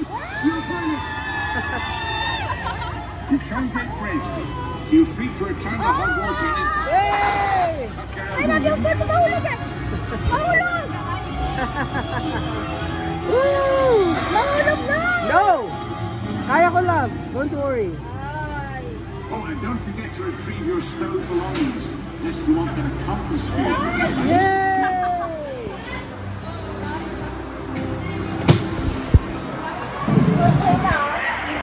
You'll find it. You try and get brave. Feel free to return the hot water in it. Yay! Ay, love yung foot. Mahulog yan. Mahulog! Woo! Mahulog na! No! Kaya ko lang. Don't worry. Ay. Oh, and don't forget to retrieve your stowed belongings, lest you want them confiscated. Yay!